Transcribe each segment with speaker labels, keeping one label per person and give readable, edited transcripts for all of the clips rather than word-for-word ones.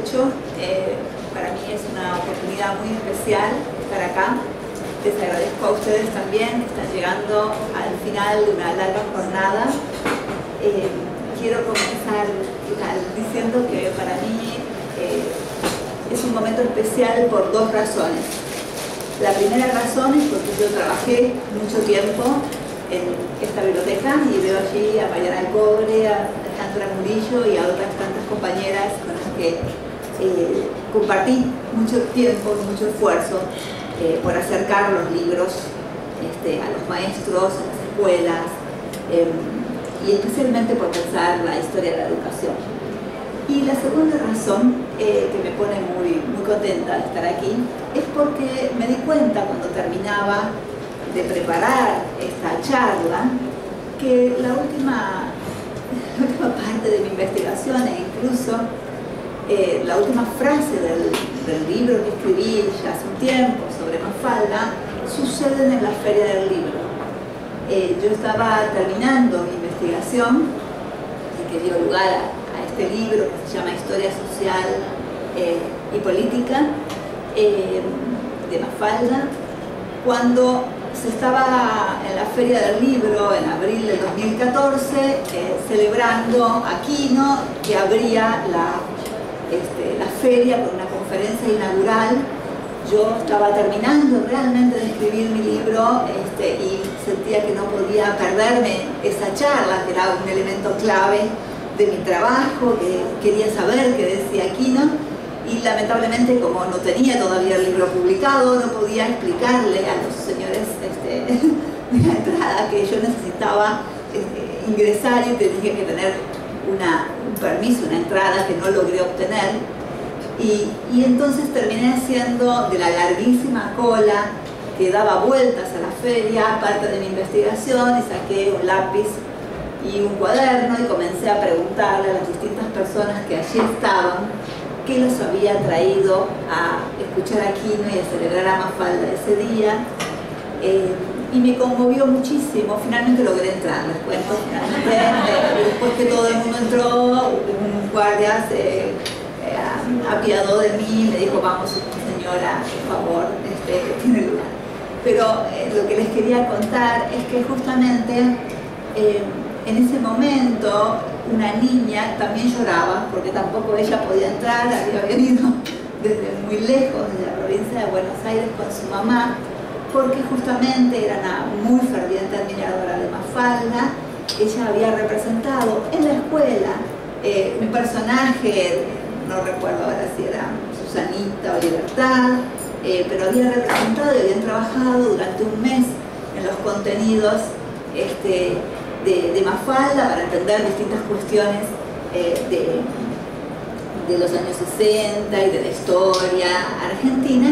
Speaker 1: hecho. Para mí es una oportunidad muy especial estar acá. Les agradezco a ustedes también, están llegando al final de una larga jornada. Quiero comenzar diciendo que para mí es un momento especial por dos razones. La primera razón es porque yo trabajé mucho tiempo en esta biblioteca y veo allí a Mariana del Cobre, a Alejandra Murillo y a otras tantas compañeras con las que compartí mucho tiempo, mucho esfuerzo por acercar los libros a los maestros, a las escuelas y especialmente por pensar la historia de la educación. Y la segunda razón que me pone muy contenta de estar aquí es porque me di cuenta cuando terminaba de preparar esta charla que la última parte de mi investigación e incluso la última frase del libro que escribí ya hace un tiempo sobre Mafalda suceden en la Feria del Libro. Yo estaba terminando mi investigación que dio lugar a este libro que se llama Historia Social y Política de Mafalda, cuando se estaba en la Feria del Libro en abril del 2014 celebrando Aquino, que abría la feria con una conferencia inaugural. Yo estaba terminando realmente de escribir mi libro y sentía que no podía perderme esa charla, que era un elemento clave de mi trabajo, que quería saber qué decía Aquino. Y lamentablemente, como no tenía todavía el libro publicado, no podía explicarle a los señores de la entrada que yo necesitaba ingresar y tenía que tener un permiso, una entrada que no logré obtener. Y entonces terminé haciendo de la larguísima cola que daba vueltas a la feria parte de mi investigación y saqué un lápiz y un cuaderno y comencé a preguntarle a las distintas personas que allí estaban qué los había traído a escuchar a Aquino y a celebrar a Mafalda ese día. Y me conmovió muchísimo. Finalmente logré entrar, les cuento. Finalmente, después que todo el mundo entró, un guardia se apiadó de mí y me dijo: vamos, señora, por favor, tiene lugar. Pero lo que les quería contar es que justamente en ese momento una niña también lloraba, porque tampoco ella podía entrar, había venido desde muy lejos, desde la provincia de Buenos Aires con su mamá, porque justamente era una muy ferviente admiradora de Mafalda. Ella había representado en la escuela un personaje, no recuerdo ahora si era Susanita o Libertad, pero había representado y habían trabajado durante un mes en los contenidos de Mafalda para entender distintas cuestiones de los años 60 y de la historia argentina,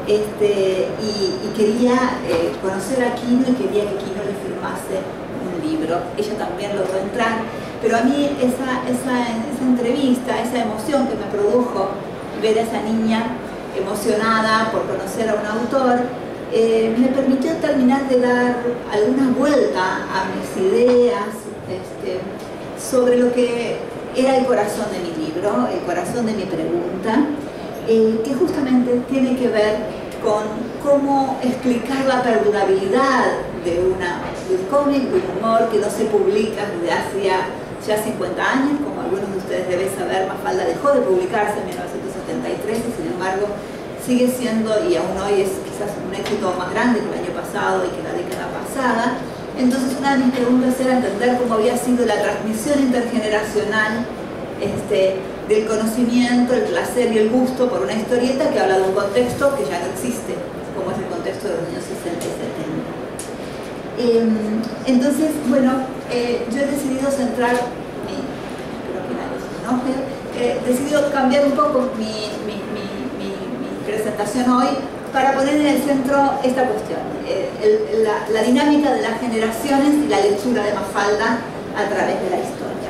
Speaker 1: y quería conocer a Aquino y quería que Aquino le firmase un libro. Ella también logró entrar, pero a mí esa entrevista, esa emoción que me produjo ver a esa niña emocionada por conocer a un autor, me permitió terminar de dar alguna vuelta a mis ideas sobre lo que era el corazón de mi libro, el corazón de mi pregunta, que justamente tiene que ver con cómo explicar la perdurabilidad de un cómic, de un humor que no se publica desde hacía ya 50 años, como algunos de ustedes deben saber. Mafalda dejó de publicarse en 1973 y sin embargo sigue siendo, y aún hoy es quizás un éxito más grande que el año pasado y que la década pasada. Entonces una de mis preguntas era entender cómo había sido la transmisión intergeneracional del conocimiento, el placer y el gusto por una historieta que habla de un contexto que ya no existe, como es el contexto de los años 60 y 70. Entonces, bueno, yo he decidido centrar, espero que nadie se enoje, he decidido cambiar un poco mi presentación hoy para poner en el centro esta cuestión, la dinámica de las generaciones y la lectura de Mafalda a través de la historia.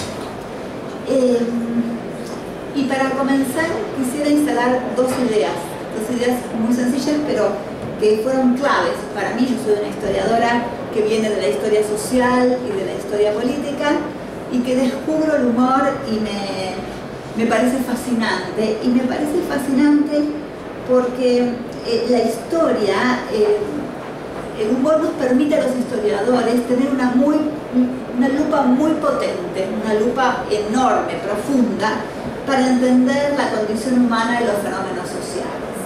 Speaker 1: Y para comenzar quisiera instalar dos ideas muy sencillas pero que fueron claves para mí. Yo soy una historiadora que viene de la historia social y de la historia política y que descubro el humor y me parece fascinante, y me parece fascinante porque la historia, el humor nos permite a los historiadores tener una lupa muy potente, una lupa enorme, profunda, para entender la condición humana y los fenómenos sociales.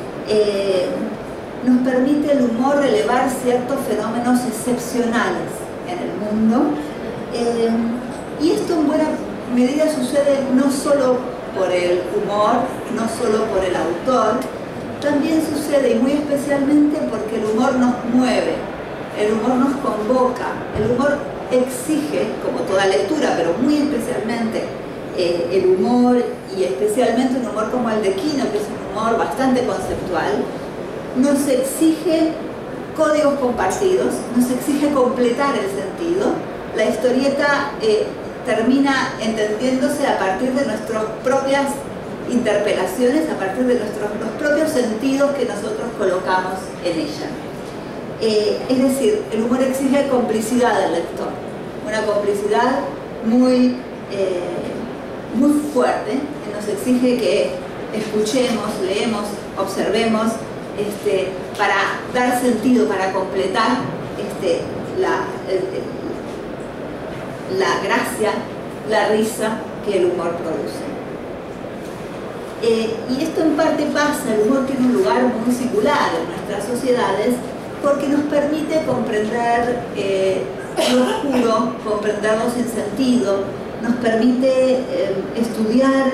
Speaker 1: Nos permite el humor relevar ciertos fenómenos excepcionales en el mundo, y esto en buena medida sucede no solo por el humor, no solo por el autor, también sucede, y muy especialmente, porque el humor nos mueve, el humor nos convoca, el humor exige, como toda lectura, pero muy especialmente el humor, y especialmente un humor como el de Quino, que es un humor bastante conceptual, nos exige códigos compartidos, nos exige completar el sentido. La historieta termina entendiéndose a partir de nuestras propias interpelaciones, a partir de los propios sentidos que nosotros colocamos en ella. Es decir, el humor exige complicidad del lector, una complicidad muy fuerte, que nos exige que escuchemos, leemos, observemos, para dar sentido, para completar la gracia, la risa que el humor produce. Y esto en parte pasa, el humor tiene un lugar muy singular en nuestras sociedades, porque nos permite comprender lo oscuro, comprender lo sin sentido, nos permite estudiar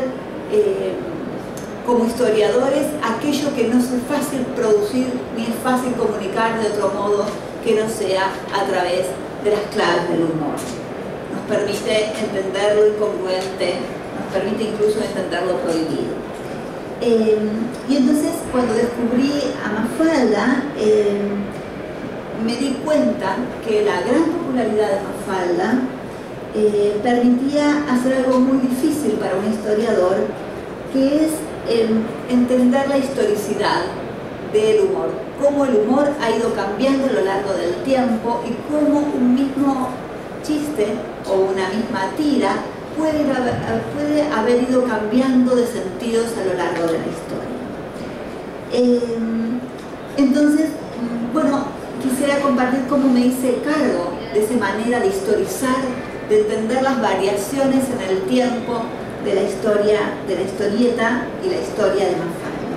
Speaker 1: como historiadores aquello que no es fácil producir ni es fácil comunicar de otro modo que no sea a través de las claves del humor. Nos permite entender lo incongruente, nos permite incluso entender lo prohibido. Y entonces, cuando descubrí a Mafalda, me di cuenta que la gran popularidad de Mafalda permitía hacer algo muy difícil para un historiador, que es entender la historicidad del humor, cómo el humor ha ido cambiando a lo largo del tiempo y cómo un mismo chiste o una misma tira puede haber ido cambiando de sentidos a lo largo de la historia. Entonces, bueno, quisiera compartir cómo me hice cargo de esa manera de historizar, de entender las variaciones en el tiempo de la historia, de la historieta y la historia de Mafalda.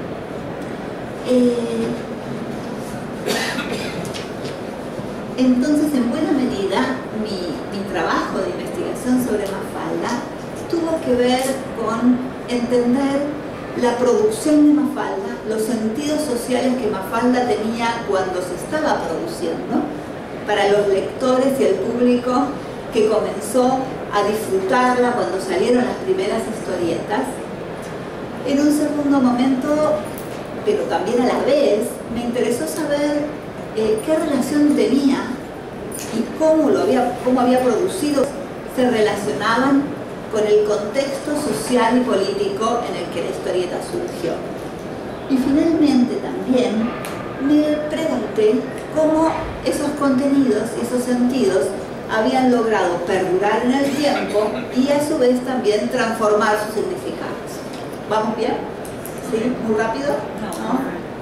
Speaker 1: Entonces, en buena medida, mi trabajo de investigación sobre Mafalda tuvo que ver con entender la producción de Mafalda, los sentidos sociales que Mafalda tenía cuando se estaba produciendo, para los lectores y el público que comenzó a disfrutarla cuando salieron las primeras historietas. En un segundo momento, pero también a la vez, me interesó saber qué relación tenía y cómo había producido, se relacionaban con el contexto social y político en el que la historieta surgió. Y finalmente también me pregunté cómo esos contenidos y esos sentidos habían logrado perdurar en el tiempo y a su vez también transformar sus significados. ¿Vamos bien? ¿Sí? ¿Muy rápido? ¿No?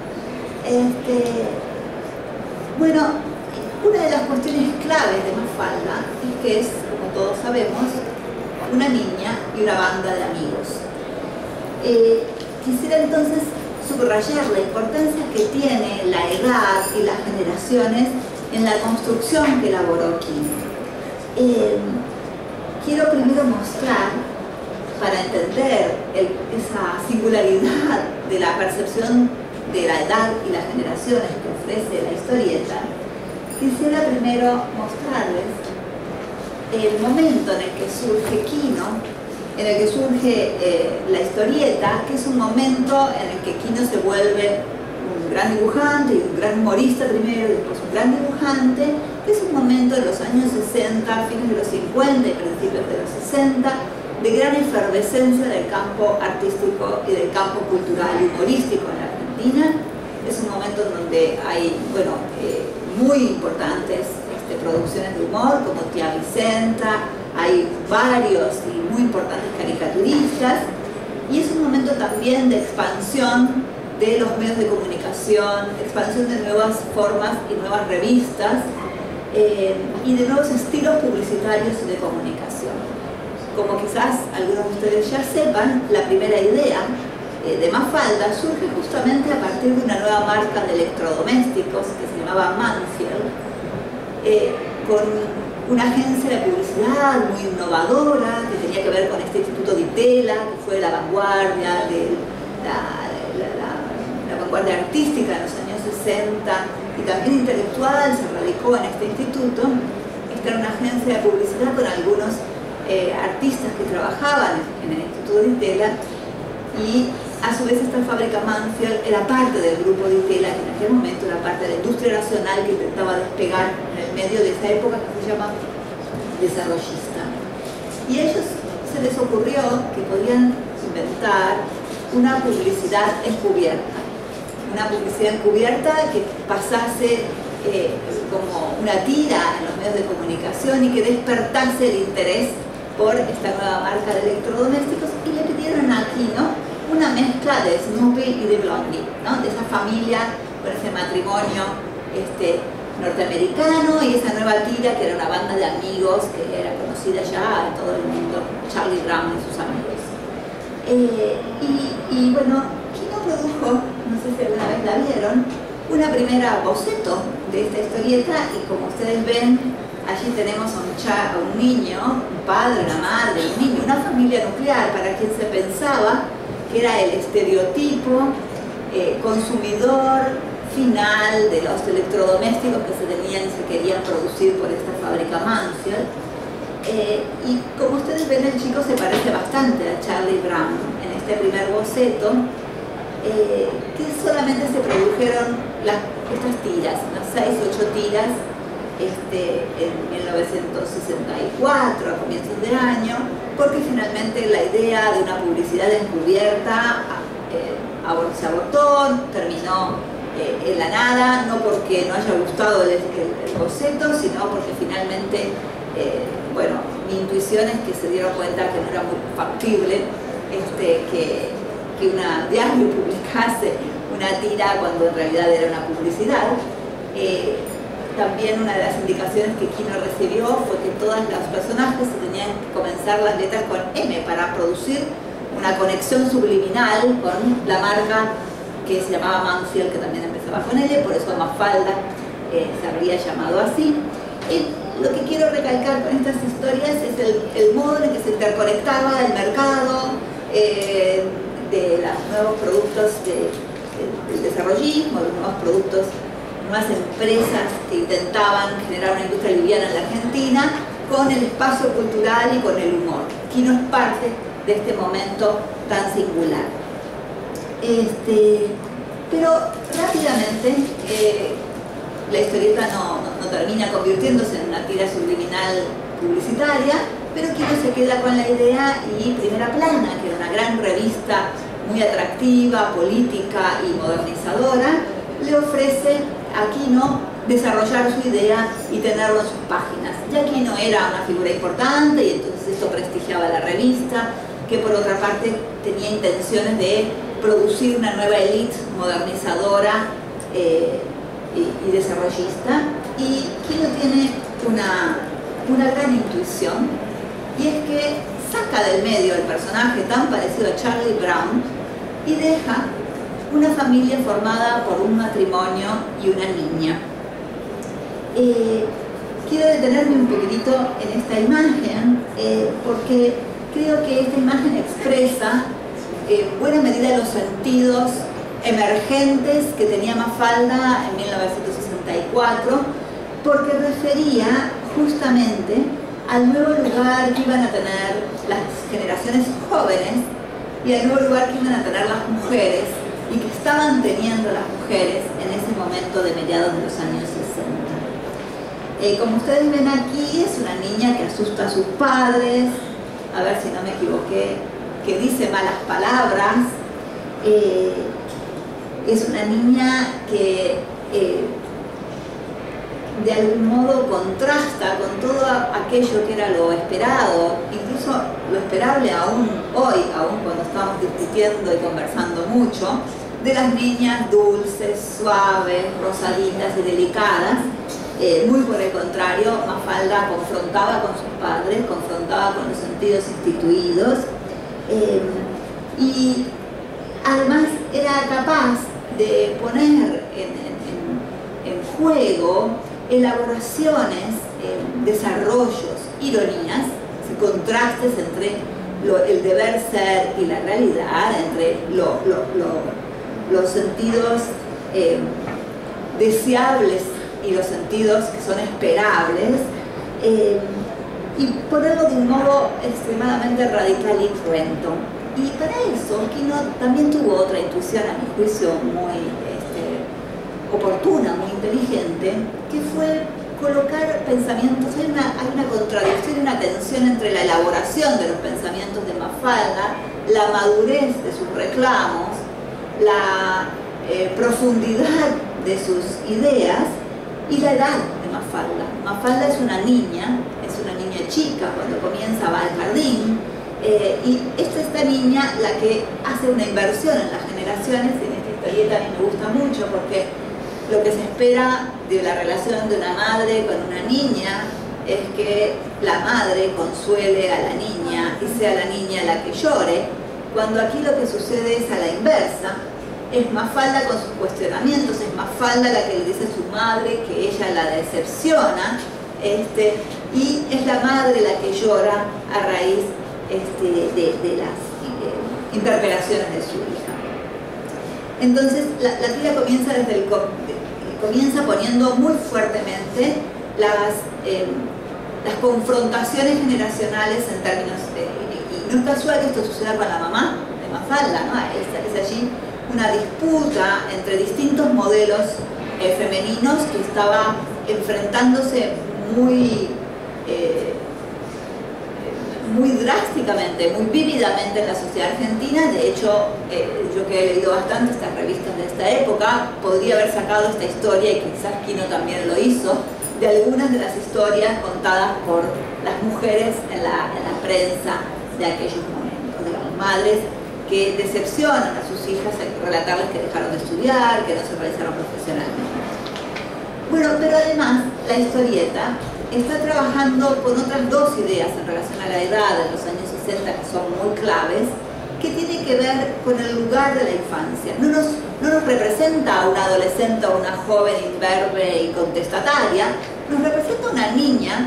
Speaker 1: Bueno, una de las cuestiones claves de Mafalda es que es, como todos sabemos, una niña y una banda de amigos. Quisiera entonces subrayar la importancia que tiene la edad y las generaciones en la construcción que elaboró Quino. Quiero primero mostrar, para entender esa singularidad de la percepción de la edad y las generaciones que ofrece la historieta, quisiera primero mostrarles el momento en el que surge Quino, en el que surge la historieta, que es un momento en el que Quino se vuelve un gran dibujante y un gran humorista primero, y después un gran dibujante, que es un momento en los años 60, fines de los 50 y principios de los 60, de gran efervescencia del campo artístico y del campo cultural y humorístico en la Argentina. Es un momento en donde hay, bueno, muy importantes producciones de humor, como Tía Vicenta, hay varios y muy importantes caricaturistas, y es un momento también de expansión de los medios de comunicación, expansión de nuevas formas y nuevas revistas, y de nuevos estilos publicitarios y de comunicación. Como quizás algunos de ustedes ya sepan, la primera idea de Mafalda surge justamente a partir de una nueva marca de electrodomésticos que se llamaba Mansfield, con una agencia de publicidad muy innovadora que tenía que ver con este Instituto Di Tella, que fue la vanguardia de la vanguardia artística en los años 60 y también intelectual. Se radicó en este instituto. Esta era una agencia de publicidad con algunos artistas que trabajaban en el Instituto Di Tella, y a su vez esta fábrica Mansfield era parte del grupo Di Tella, que en aquel momento era parte de la industria nacional que intentaba despegar en el medio de esa época que se llama desarrollista. Y a ellos se les ocurrió que podían inventar una publicidad encubierta. Una publicidad encubierta que pasase como una tira en los medios de comunicación y que despertase el interés por esta nueva marca de electrodomésticos, y le pidieron a Aquino una mezcla de Snoopy y de Blondie, ¿no? De esa familia con ese matrimonio norteamericano y esa nueva tira que era una banda de amigos que era conocida ya en todo el mundo, Charlie Brown y sus amigos. Y bueno, Aquino produjo, no sé si alguna vez la vieron, una primera boceto de esta historieta, y como ustedes ven, allí tenemos a un niño, un padre, una madre, un niño, una familia nuclear para quien se pensaba que era el estereotipo consumidor final de los electrodomésticos que se tenían y se querían producir por esta fábrica Mansfield. Y como ustedes ven, el chico se parece bastante a Charlie Brown en este primer boceto, que solamente se produjeron estas tiras, unas 6 o 8 tiras, en 1964, a comienzos de año, porque finalmente la idea de una publicidad encubierta se abortó, terminó en la nada, no porque no haya gustado el boceto, sino porque finalmente, bueno, mi intuición es que se dieron cuenta que no era muy factible que una diario publicase una tira cuando en realidad era una publicidad. También una de las indicaciones que Aquino recibió fue que todas las personajes se tenían que comenzar las letras con M para producir una conexión subliminal con la marca que se llamaba Mansfield, que también empezaba con L, por eso Mafalda se habría llamado así. Y lo que quiero recalcar con estas historias es el modo en que se interconectaba el mercado de los nuevos productos del desarrollismo, de los nuevos productos, nuevas empresas que intentaban generar una industria liviana en la Argentina, con el espacio cultural y con el humor. Aquino es parte de este momento tan singular. Pero rápidamente la historieta no termina convirtiéndose en una tira subliminal publicitaria, pero Aquino se queda con la idea, y Primera Plana, que era una gran revista muy atractiva, política y modernizadora, le ofrece a Aquino desarrollar su idea y tenerlo en sus páginas. Ya Aquino era una figura importante y entonces esto prestigiaba la revista, que por otra parte tenía intenciones de producir una nueva élite modernizadora y desarrollista. Y Aquino tiene una gran intuición, y es que saca del medio el personaje tan parecido a Charlie Brown y deja una familia formada por un matrimonio y una niña. Quiero detenerme un poquitito en esta imagen, porque creo que esta imagen expresa en buena medida los sentidos emergentes que tenía Mafalda en 1964, porque refería justamente al nuevo lugar que iban a tener las generaciones jóvenes y al nuevo lugar que iban a tener las mujeres, y que estaban teniendo las mujeres en ese momento de mediados de los años 60. Como ustedes ven aquí, es una niña que asusta a sus padres, a ver si no me equivoqué, que dice malas palabras. Es una niña que de algún modo contrasta con todo aquello que era lo esperado, incluso lo esperable aún hoy, aún cuando estamos discutiendo y conversando mucho, de las niñas dulces, suaves, rosaditas y delicadas. Muy por el contrario, Mafalda confrontaba con sus padres, confrontaba con los sentidos instituidos, y además era capaz de poner en juego elaboraciones, desarrollos, ironías, contrastes entre el deber ser y la realidad, entre los sentidos deseables y los sentidos que son esperables, y ponerlo de un modo extremadamente radical y cruento. Y para eso Quino también tuvo otra intuición, a mi juicio, muy oportuna, muy inteligente, que fue colocar pensamientos. Hay una contradicción, una tensión entre la elaboración de los pensamientos de Mafalda, la madurez de sus reclamos, la profundidad de sus ideas y la edad de Mafalda. Mafalda es una niña chica cuando comienza, va al jardín, y es esta niña la que hace una inversión en las generaciones. Y en esta historieta a mí me gusta mucho porque lo que se espera de la relación de una madre con una niña es que la madre consuele a la niña y sea la niña la que llore, cuando aquí lo que sucede es a la inversa. Es Mafalda con sus cuestionamientos, es Mafalda la que le dice a su madre que ella la decepciona, y es la madre la que llora a raíz de las interpelaciones de su hija. Entonces la tira comienza poniendo muy fuertemente las confrontaciones generacionales en términos y no es casual que esto suceda con la mamá de Mafalda, ¿no? Es allí una disputa entre distintos modelos femeninos que estaba enfrentándose muy drásticamente, muy vívidamente en la sociedad argentina. De hecho, yo que he leído bastante estas revistas de esta época, podría haber sacado esta historia, y quizás Quino también lo hizo, de algunas de las historias contadas por las mujeres en la prensa de aquellos momentos, de las madres que decepcionan a sus hijas al relatarles que dejaron de estudiar, que no se realizaron profesionalmente. Bueno, pero además la historieta está trabajando con otras dos ideas en relación a la edad de los años 60 que son muy claves, que tiene que ver con el lugar de la infancia. No nos representa a una adolescente o una joven imberbe y contestataria, nos representa a una niña,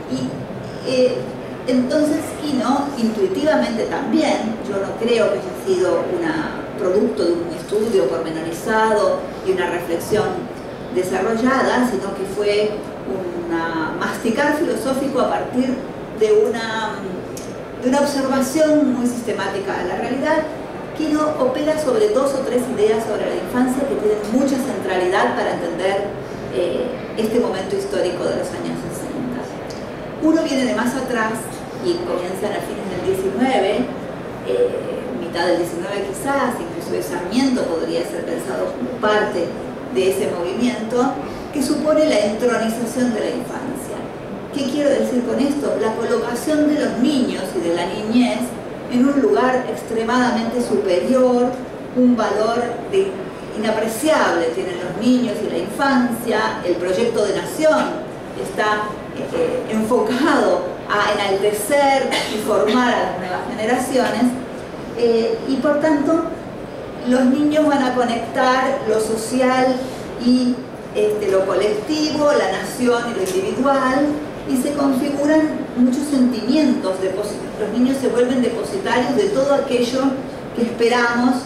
Speaker 1: y entonces Quino intuitivamente también, yo no creo que haya sido producto de un estudio pormenorizado y una reflexión desarrollada, sino que fue masticar filosófico a partir de una observación muy sistemática de la realidad. Quino opera sobre dos o tres ideas sobre la infancia que tienen mucha centralidad para entender este momento histórico de los años 60. Uno viene de más atrás y comienza a fines del 19, mitad del 19 quizás, incluso Sarmiento podría ser pensado como parte de ese movimiento, que supone la entronización de la infancia. ¿Qué quiero decir con esto? La colocación de los niños y de la niñez en un lugar extremadamente superior, un valor inapreciable tienen los niños y la infancia. El proyecto de nación está enfocado a enaltecer y formar a las nuevas generaciones, y por tanto los niños van a conectar lo social y lo colectivo, la nación y lo individual, y se configuran muchos sentimientos. Los niños se vuelven depositarios de todo aquello que esperamos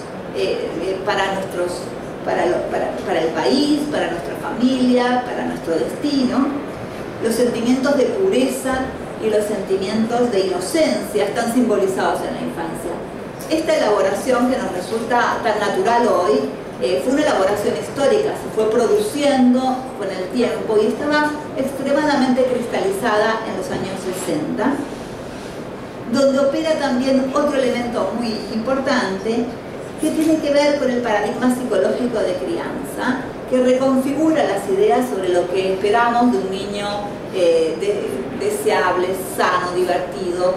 Speaker 1: para el país, para nuestra familia, para nuestro destino. Los sentimientos de pureza y los sentimientos de inocencia están simbolizados en la infancia. Esta elaboración que nos resulta tan natural hoy fue una elaboración histórica, se fue produciendo con el tiempo y estaba extremadamente cristalizada en los años 60, donde opera también otro elemento muy importante que tiene que ver con el paradigma psicológico de crianza, que reconfigura las ideas sobre lo que esperamos de un niño deseable, sano, divertido,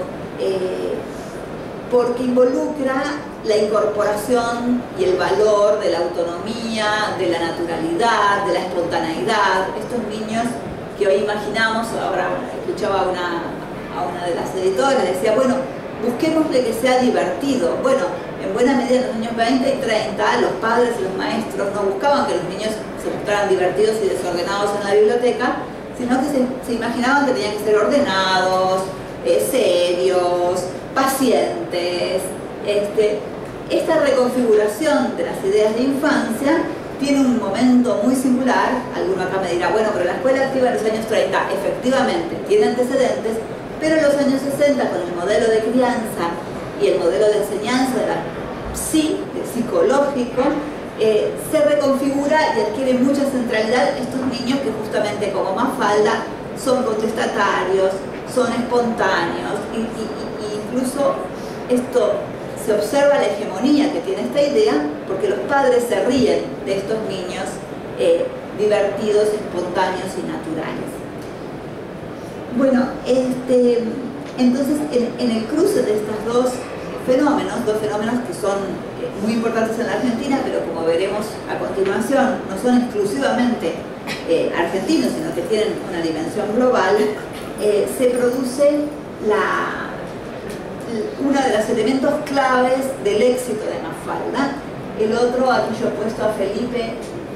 Speaker 1: porque involucra la incorporación y el valor de la autonomía, de la naturalidad, de la espontaneidad. Estos niños que hoy imaginamos, ahora escuchaba a una de las editoras, decía, bueno, busquémosle que sea divertido. Bueno, en buena medida en los años 20 y 30, los padres y los maestros no buscaban que los niños se mostraran divertidos y desordenados en la biblioteca, sino que se imaginaban que tenían que ser ordenados, serios, pacientes. Esta reconfiguración de las ideas de infancia tiene un momento muy singular. Alguno acá me dirá, bueno, pero la escuela activa en los años 30 efectivamente tiene antecedentes, pero en los años 60, con el modelo de crianza y el modelo de enseñanza psicológico, se reconfigura y adquiere mucha centralidad estos niños que justamente como Mafalda son contestatarios, son espontáneos, y incluso esto se observa la hegemonía que tiene esta idea, porque los padres se ríen de estos niños divertidos, espontáneos y naturales. Bueno, entonces en el cruce de estos dos fenómenos que son muy importantes en la Argentina, pero como veremos a continuación, no son exclusivamente argentinos, sino que tienen una dimensión global, se produce uno de los elementos claves del éxito de Mafalda. El otro, aquí yo he puesto a Felipe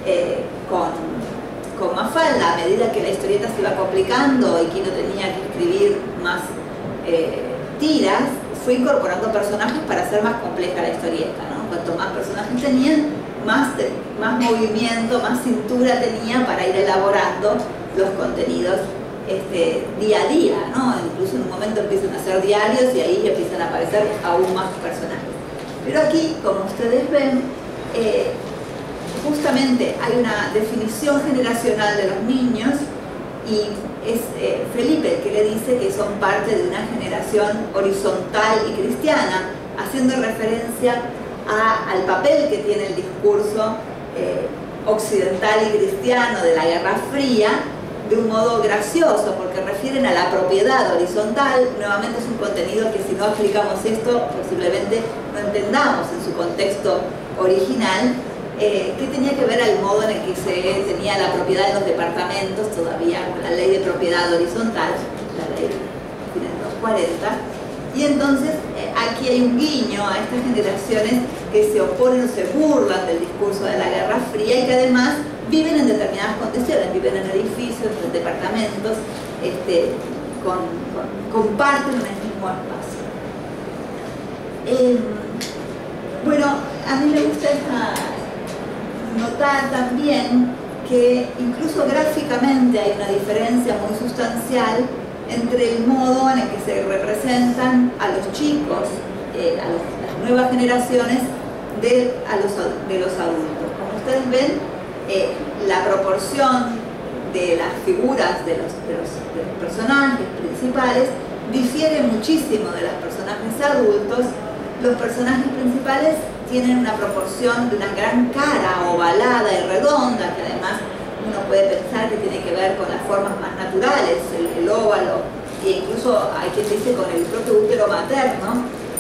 Speaker 1: con Mafalda, a medida que la historieta se iba complicando y Quino tenía que escribir más tiras, fue incorporando personajes para hacer más compleja la historieta, ¿no? Cuanto más personajes tenían, más movimiento, más cintura tenía para ir elaborando los contenidos día a día, ¿no? Incluso en un momento empiezan a ser diarios y ahí empiezan a aparecer aún más personajes. Pero aquí, como ustedes ven, justamente hay una definición generacional de los niños, y es Felipe el que le dice que son parte de una generación horizontal y cristiana, haciendo referencia al papel que tiene el discurso occidental y cristiano de la Guerra Fría, de un modo gracioso, porque refieren a la propiedad horizontal. Nuevamente es un contenido que si no explicamos esto, posiblemente no entendamos en su contexto original, que tenía que ver al modo en el que se tenía la propiedad en los departamentos todavía, con la ley de propiedad horizontal, la ley de los 40. Y entonces aquí hay un guiño a estas generaciones que se oponen o se burlan del discurso de la Guerra Fría y que además viven en determinadas condiciones, viven en edificios, en departamentos, comparten un mismo espacio. Bueno, a mí me gusta notar también que incluso gráficamente hay una diferencia muy sustancial entre el modo en el que se representan a los chicos, las nuevas generaciones, de los adultos. Como ustedes ven, la proporción de las figuras de los personajes principales difiere muchísimo de los personajes adultos. Los personajes principales tienen una proporción de una gran cara ovalada y redonda, que además uno puede pensar que tiene que ver con las formas más naturales, el óvalo, e incluso hay quien dice con el propio útero materno.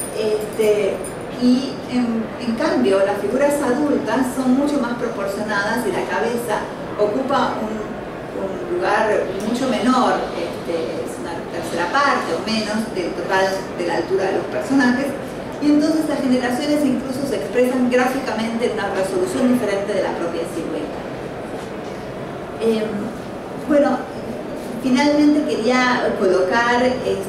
Speaker 1: Y en cambio las figuras adultas son mucho más proporcionadas y la cabeza ocupa un lugar mucho menor, es una tercera parte o menos del total de la altura de los personajes. Y entonces las generaciones incluso se expresan gráficamente en una resolución diferente de la propia silueta. Bueno, finalmente quería colocar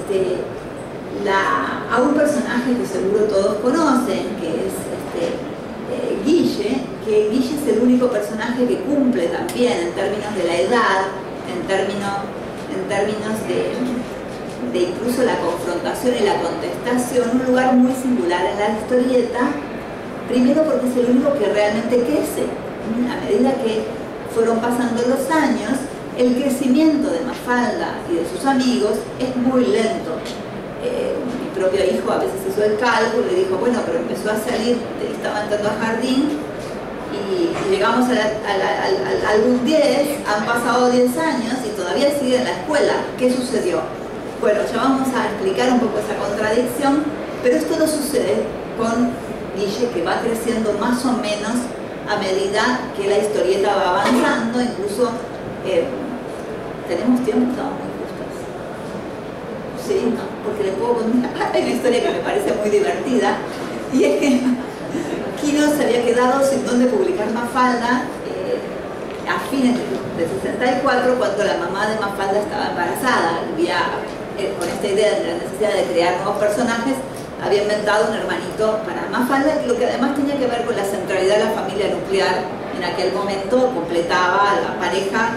Speaker 1: a un personaje que seguro todos conocen, que es Guille, que Guille es el único personaje que cumple también en términos de la edad, en términos de incluso la confrontación y la contestación, un lugar muy singular en la historieta. Primero porque es el único que realmente crece. A medida que fueron pasando los años, el crecimiento de Mafalda y de sus amigos es muy lento. Mi propio hijo a veces hizo el cálculo y dijo, bueno, pero empezó a salir, estaba entrando al jardín y llegamos al álbum 10, han pasado 10 años y todavía sigue en la escuela. ¿Qué sucedió? Bueno, ya vamos a explicar un poco esa contradicción, pero esto no sucede con Guille, que va creciendo más o menos a medida que la historieta va avanzando. Incluso tenemos tiempo, estamos muy justos. Sí, no, porque le puedo contar. Hay una historia que me parece muy divertida, y es que Quino se había quedado sin dónde publicar Mafalda a fines de 64, cuando la mamá de Mafalda estaba embarazada. Con esta idea de la necesidad de crear nuevos personajes, había inventado un hermanito para Mafalda, lo que además tenía que ver con la centralidad de la familia nuclear. En aquel momento completaba la pareja,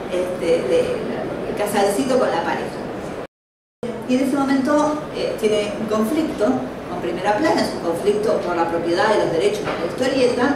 Speaker 1: el casadcito con la pareja. Y en ese momento tiene un conflicto con Primera Plana, es un conflicto por la propiedad y los derechos de la historieta,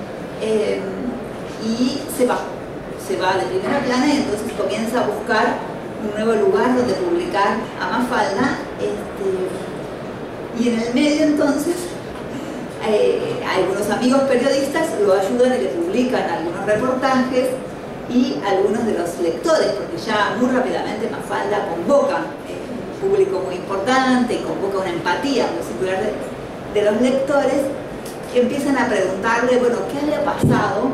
Speaker 1: y se va de Primera Plana, y entonces comienza a buscar un nuevo lugar donde publicar a Mafalda, y en el medio entonces algunos amigos periodistas lo ayudan y le publican algunos reportajes, y algunos de los lectores, porque ya muy rápidamente Mafalda convoca un público muy importante y convoca una empatía muy singular de los lectores, que empiezan a preguntarle, bueno, ¿qué había pasado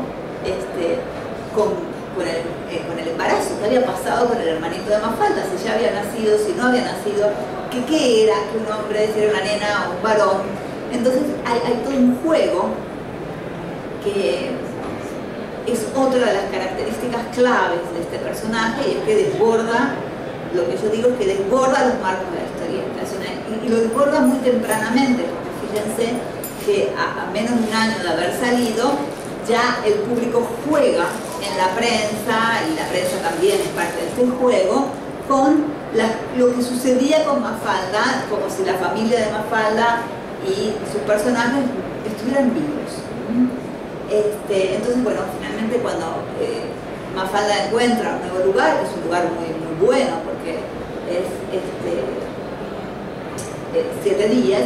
Speaker 1: con el embarazo? ¿Qué había pasado con el hermanito de Mafalda? Si ya había nacido, si no había nacido, ¿qué era que un hombre, si era una nena o un varón? Entonces hay todo un juego que es otra de las características claves de este personaje, y es que desborda, lo que yo digo es que desborda los marcos de la historieta, y lo desborda muy tempranamente, porque fíjense que a menos de un año de haber salido, ya el público juega en la prensa, y la prensa también es parte de este juego, con lo que sucedía con Mafalda, como si la familia de Mafalda y sus personajes estuvieran vivos. Entonces, bueno, finalmente cuando Mafalda encuentra un nuevo lugar, que es un lugar muy, muy bueno, porque es 7 días,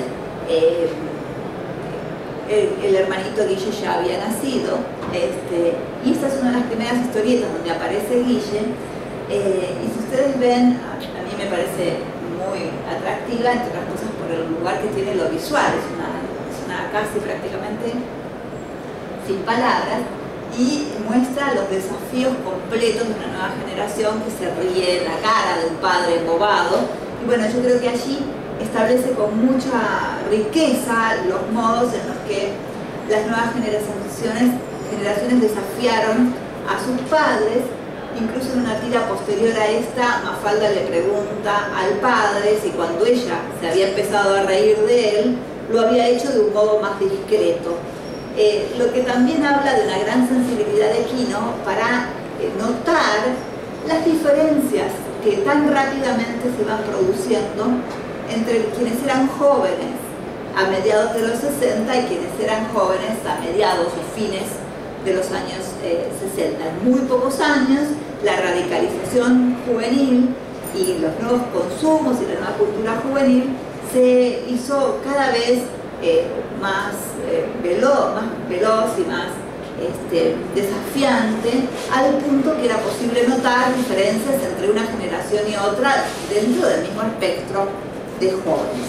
Speaker 1: el hermanito Guille ya había nacido, y esta es una de las primeras historietas donde aparece Guille, y si ustedes ven, a mí me parece muy atractiva, entre otras cosas por el lugar que tiene lo visual, es una casi prácticamente sin palabras, y muestra los desafíos completos de una nueva generación que se ríe en la cara de un padre embobado. Y bueno, yo creo que allí establece con mucha riqueza los modos en los que las nuevas generaciones desafiaron a sus padres. Incluso en una tira posterior a esta, Mafalda le pregunta al padre si cuando ella se había empezado a reír de él, lo había hecho de un modo más discreto. Lo que también habla de una gran sensibilidad de Quino para notar las diferencias que tan rápidamente se van produciendo entre quienes eran jóvenes a mediados de los 60 y quienes eran jóvenes a mediados o fines de los años 60. En muy pocos años, la radicalización juvenil y los nuevos consumos y la nueva cultura juvenil se hizo cada vez más veloz y más desafiante, al punto que era posible notar diferencias entre una generación y otra dentro del mismo espectro de jóvenes.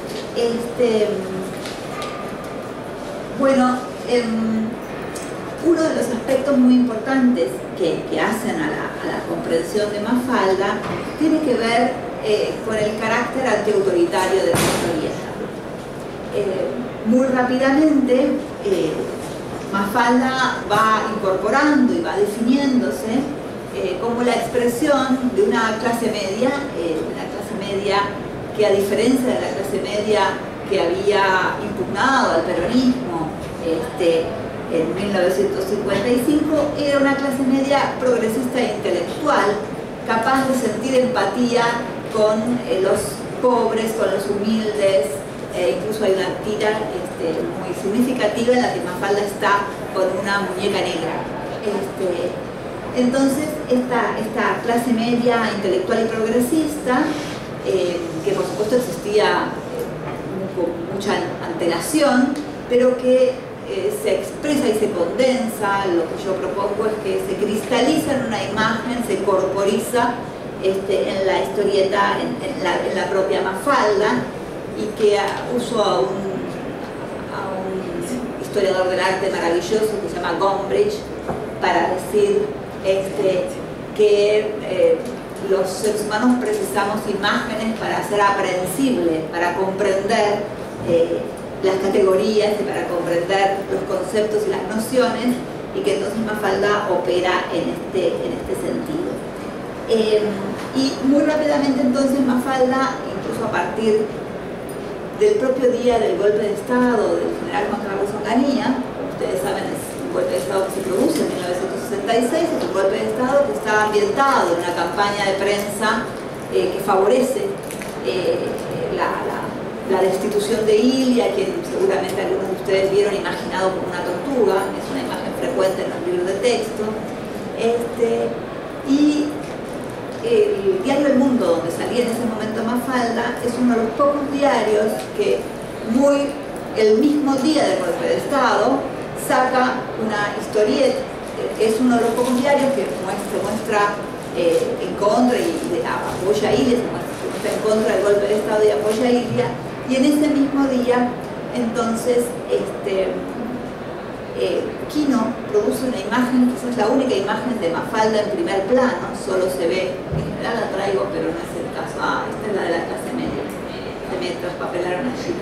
Speaker 1: Bueno, uno de los aspectos muy importantes que hacen a la comprensión de Mafalda tiene que ver con el carácter antiautoritario de la historieta. Muy rápidamente Mafalda va incorporando y va definiéndose como la expresión de una clase media que, a diferencia de la clase media que había impugnado al peronismo en 1955, era una clase media progresista e intelectual, capaz de sentir empatía con los pobres, con los humildes. Incluso hay una tira muy significativa en la que Mafalda está con una muñeca negra. Entonces, esta clase media intelectual y progresista, que por supuesto existía con mucha antelación, pero que se expresa y se condensa. Lo que yo propongo es que se cristaliza en una imagen, se corporiza en la historieta, en la propia Mafalda, y que uso a un historiador del arte maravilloso que se llama Gombrich para decir que los seres humanos precisamos imágenes para hacer aprehensible, para comprender las categorías y para comprender los conceptos y las nociones, y que entonces Mafalda opera en este sentido. Y muy rápidamente entonces Mafalda, incluso a partir del propio día del golpe de Estado del general Juan Carlos Onganía, como ustedes saben, es un golpe de Estado que se produce en 1966, es un golpe de Estado que está ambientado en una campaña de prensa que favorece la destitución de Ilia, quien seguramente algunos de ustedes vieron imaginado como una tortuga, es una imagen frecuente en los libros de texto. Y el diario El Mundo, donde salía en ese momento Mafalda, es uno de los pocos diarios que el mismo día del golpe de Estado saca una historieta. Es uno de los pocos diarios que muestra en contra y apoya a Ilia, se muestra en contra del golpe de Estado y apoya a Ilia. Y en ese mismo día, entonces, Quino produce una imagen, quizás la única imagen de Mafalda en primer plano, solo se ve, en general la traigo, pero no es el caso. Esta es la de la clase media, se me traspapelaron allí.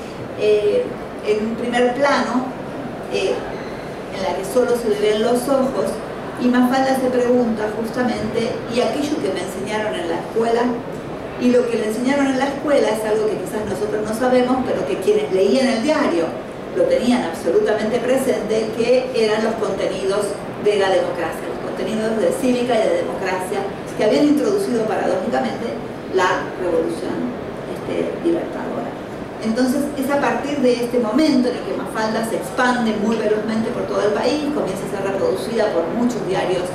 Speaker 1: En primer plano, en la que solo se le ven los ojos, y Mafalda se pregunta justamente, ¿y aquello que me enseñaron en la escuela? Y lo que le enseñaron en la escuela es algo que quizás nosotros no sabemos, pero que quienes leían el diario lo tenían absolutamente presente, que eran los contenidos de la democracia, los contenidos de cívica y de democracia que habían introducido paradójicamente la revolución libertadora. Entonces es a partir de este momento en el que Mafalda se expande muy velozmente por todo el país, comienza a ser reproducida por muchos diarios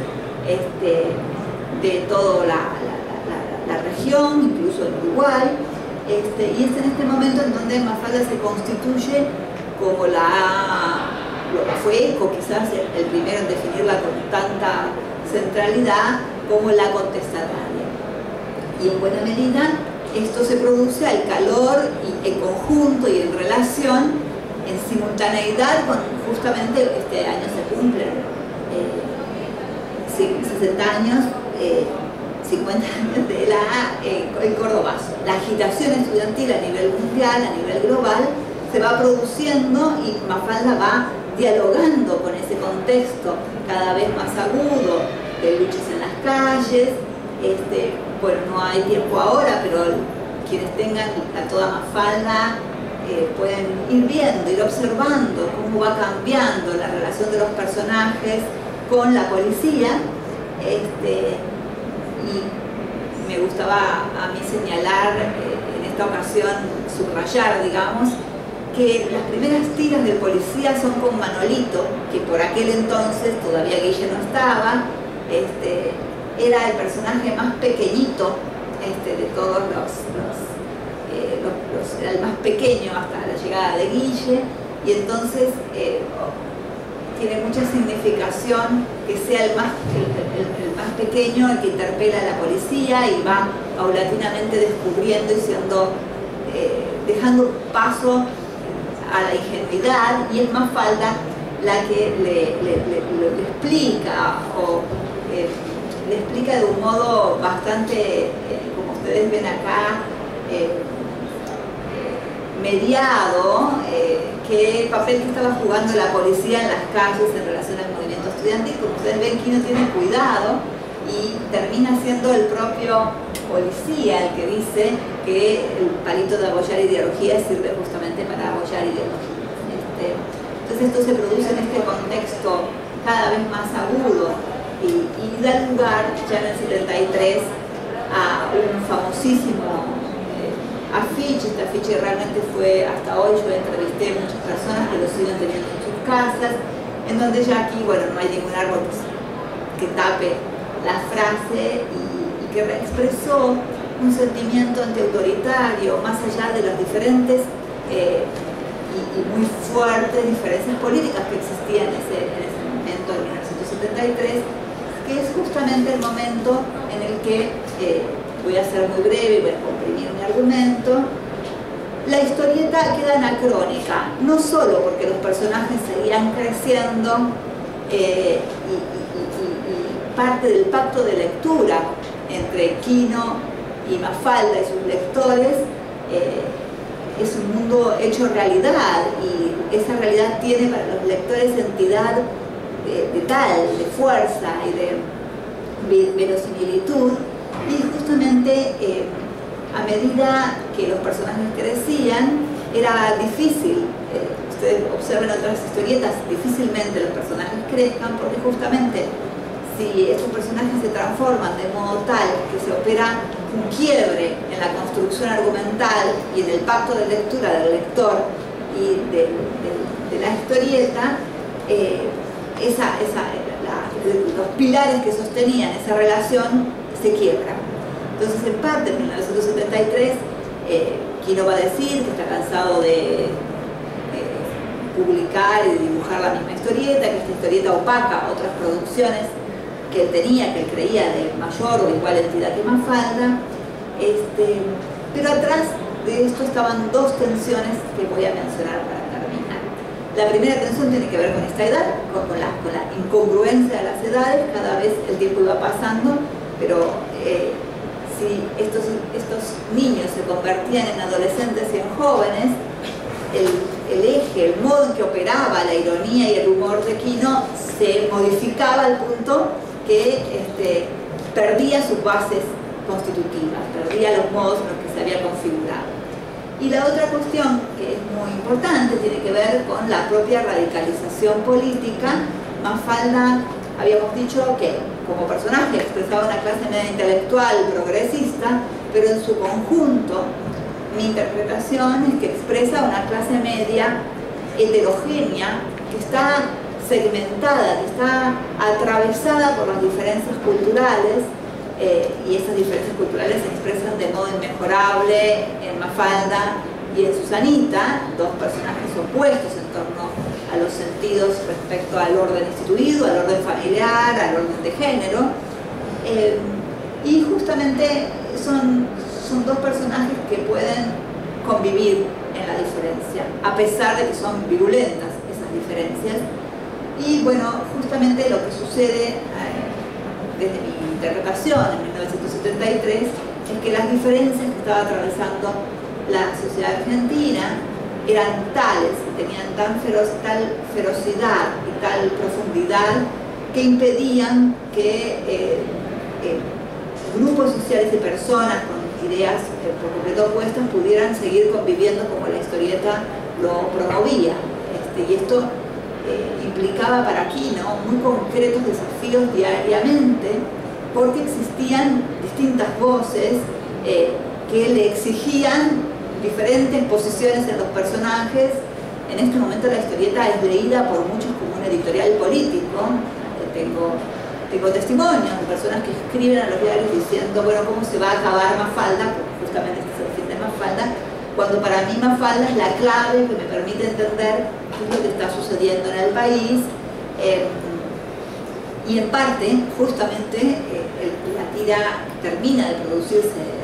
Speaker 1: de toda la región, incluso en Uruguay, y es en este momento en donde Mafalda se constituye como lo que fue Eco, quizás el primero en definirla con tanta centralidad, como la contestataria. Y en buena medida esto se produce al calor y en conjunto y en relación, en simultaneidad con justamente este año se cumplen 60 años, 50 años de el Cordobazo. La agitación estudiantil a nivel mundial, a nivel global, se va produciendo y Mafalda va dialogando con ese contexto cada vez más agudo de luchas en las calles. Bueno, no hay tiempo ahora, pero quienes tengan a toda Mafalda pueden ir viendo, ir observando cómo va cambiando la relación de los personajes con la policía. Y me gustaba a mí señalar, en esta ocasión subrayar, digamos, que las primeras tiras del policía son con Manolito, que por aquel entonces todavía Guille no estaba, era el personaje más pequeñito de todos era el más pequeño hasta la llegada de Guille, y entonces tiene mucha significación que sea el más pequeño el que interpela a la policía y va paulatinamente descubriendo y dejando paso a la ingenuidad, y es Mafalda la que le explica o le explica de un modo bastante, como ustedes ven acá, mediado, qué papel que estaba jugando la policía en las calles en relación al movimiento estudiantil. Como ustedes ven, Quino tiene cuidado y termina siendo el propio policía el que dice que el palito de apoyar ideología sirve justamente para apoyar ideología. Entonces esto se produce en este contexto cada vez más agudo y da lugar ya en el 73 a un famosísimo afiche. Este afiche realmente fue, hasta hoy yo entrevisté a muchas personas que lo siguen teniendo en sus casas, en donde ya aquí, bueno, no hay ningún árbol que tape la frase y que expresó un sentimiento antiautoritario, más allá de los diferentes y muy fuertes diferencias políticas que existían en ese momento, en 1973, que es justamente el momento en el que, voy a ser muy breve y voy a comprimir mi argumento, la historieta queda anacrónica, no solo porque los personajes seguían creciendo y parte del pacto de lectura entre Quino y Mafalda y sus lectores es un mundo hecho realidad, y esa realidad tiene para los lectores entidad de fuerza y de verosimilitud, y justamente a medida que los personajes crecían era difícil, ustedes observen otras historietas, difícilmente los personajes crezcan, porque justamente si estos personajes se transforman de modo tal que se opera un quiebre en la construcción argumental y en el pacto de lectura del lector y de la historieta, los pilares que sostenían esa relación se quiebran. Entonces, en parte, en 1973, Quino va a decir que está cansado de publicar y de dibujar la misma historieta, que esta historieta opaca otras producciones que él tenía, que él creía de mayor o igual entidad que Mafalda. Pero atrás de esto estaban dos tensiones que voy a mencionar para terminar. La primera tensión tiene que ver con esta edad, con la incongruencia de las edades. Cada vez el tiempo iba pasando, pero si estos niños se convertían en adolescentes y en jóvenes, el eje, el modo en que operaba la ironía y el humor de Quino se modificaba al punto que perdía sus bases constitutivas, perdía los modos en los que se había configurado. Y la otra cuestión, que es muy importante, tiene que ver con la propia radicalización política. Mafalda, habíamos dicho que como personaje expresaba una clase media intelectual progresista, pero en su conjunto mi interpretación es que expresa una clase media heterogénea, que está segmentada, que está atravesada por las diferencias culturales, y esas diferencias culturales se expresan de modo inmejorable en Mafalda y en Susanita, dos personajes opuestos en torno a los sentidos respecto al orden instituido, al orden familiar, al orden de género, y justamente son dos personajes que pueden convivir en la diferencia, a pesar de que son virulentas esas diferencias. Y bueno, justamente lo que sucede desde mi interpretación en 1973 es que las diferencias que estaba atravesando la sociedad argentina eran tales, tenían tal ferocidad y tal profundidad, que impedían que grupos sociales y personas con ideas por completo opuestas pudieran seguir conviviendo como la historieta lo promovía. Y esto implicaba para Quino muy concretos desafíos diariamente, porque existían distintas voces que le exigían diferentes posiciones en los personajes. En este momento la historieta es leída por muchos como un editorial político. Tengo testimonios de personas que escriben a los diarios diciendo, bueno, ¿cómo se va a acabar Mafalda? Porque justamente este es el fin de Mafalda, cuando para mí Mafalda es la clave que me permite entender qué es lo que está sucediendo en el país. Y en parte, justamente, la tira termina de producir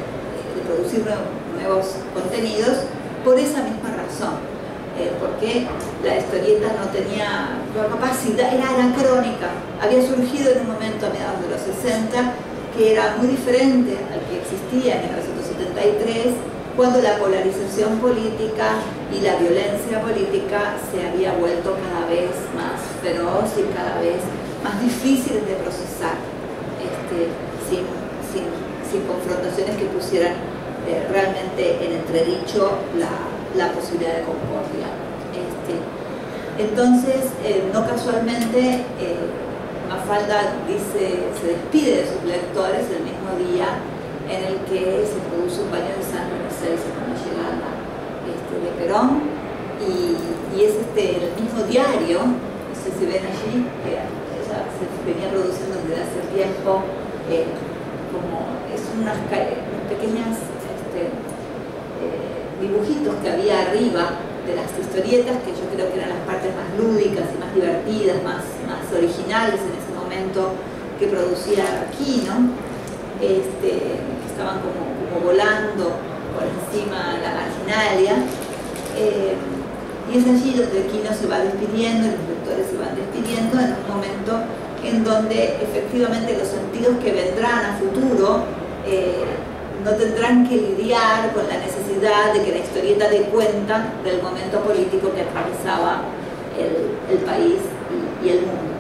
Speaker 1: nuevos contenidos por esa misma razón, porque la historieta no tenía la capacidad, era anacrónica, había surgido en un momento a mediados de los 60 que era muy diferente al que existía en 1973, cuando la polarización política y la violencia política se había vuelto cada vez más feroz y cada vez más difíciles de procesar, sin confrontaciones que pusieran realmente en entredicho la posibilidad de concordia. Entonces, no casualmente, Mafalda se despide de sus lectores el mismo día en el que se produce un baño de sangre en Ezeiza con la llegada de Perón, y es el mismo diario, no sé si ven allí, que ya se venía produciendo desde hace tiempo, como es unas pequeñas dibujitos que había arriba de las historietas, que yo creo que eran las partes más lúdicas y más divertidas, más originales en ese momento que producía Quino, que estaban como volando por encima de la marginalia. Y es allí donde Quino se va despidiendo, los lectores se van despidiendo en un momento en donde efectivamente los sentidos que vendrán a futuro no tendrán que lidiar con la necesidad de que la historieta dé cuenta del momento político que atravesaba el país y el mundo.